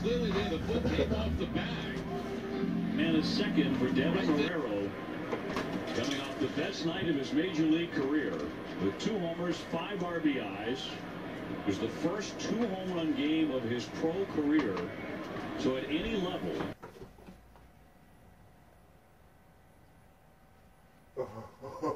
clearly there. The foot came off the bag. And a second for Devin Marrero, coming off the best night of his major league career with 2 homers, 5 RBIs. It was the first 2-home-run game of his pro career. So at any level.